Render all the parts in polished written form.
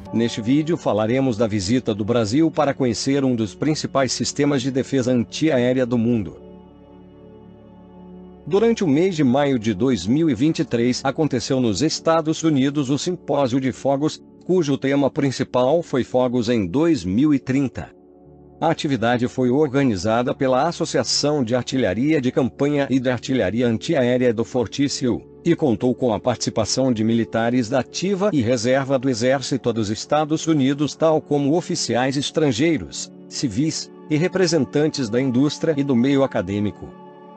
Neste vídeo falaremos da visita do Brasil para conhecer um dos principais sistemas de defesa antiaérea do mundo. Durante o mês de maio de 2023 aconteceu nos Estados Unidos o Simpósio de Fogos, cujo tema principal foi Fogos em 2030. A atividade foi organizada pela Associação de Artilharia de Campanha e de Artilharia Antiaérea do Fortício, e contou com a participação de militares da ativa e reserva do Exército dos Estados Unidos, tal como oficiais estrangeiros, civis, e representantes da indústria e do meio acadêmico.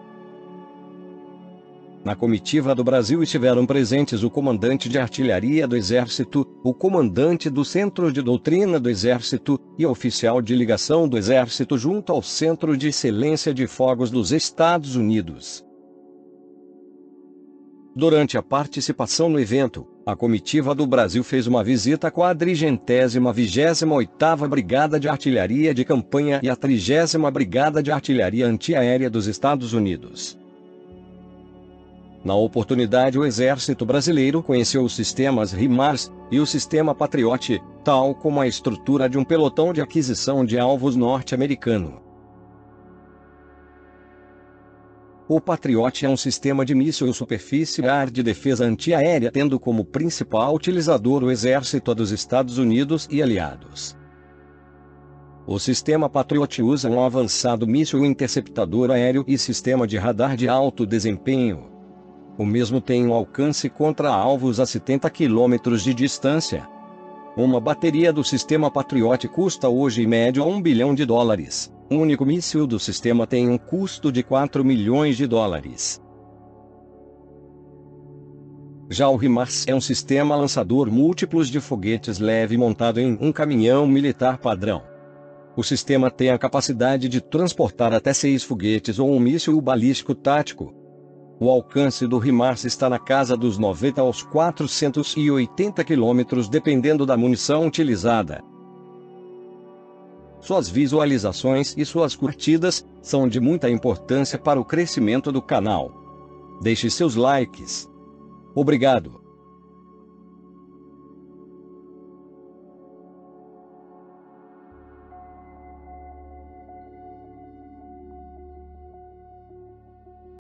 Na comitiva do Brasil estiveram presentes o comandante de artilharia do Exército, o comandante do Centro de Doutrina do Exército, e oficial de ligação do Exército junto ao Centro de Excelência de Fogos dos Estados Unidos. Durante a participação no evento, a comitiva do Brasil fez uma visita à 428ª Brigada de Artilharia de Campanha e à 30ª Brigada de Artilharia Antiaérea dos Estados Unidos. Na oportunidade, o Exército Brasileiro conheceu os sistemas HIMARS e o sistema Patriot, tal como a estrutura de um pelotão de aquisição de alvos norte-americano. O Patriot é um sistema de míssil superfície-ar de defesa antiaérea, tendo como principal utilizador o Exército dos Estados Unidos e aliados. O sistema Patriot usa um avançado míssil interceptador aéreo e sistema de radar de alto desempenho. O mesmo tem um alcance contra alvos a 70 km de distância. Uma bateria do sistema Patriot custa hoje em média $1 bilhão. O único míssil do sistema tem um custo de $4 milhões. Já o HIMARS é um sistema lançador múltiplos de foguetes leve montado em um caminhão militar padrão. O sistema tem a capacidade de transportar até 6 foguetes ou um míssil balístico tático. O alcance do HIMARS está na casa dos 90 aos 480 km, dependendo da munição utilizada. Suas visualizações e suas curtidas são de muita importância para o crescimento do canal. Deixe seus likes. Obrigado.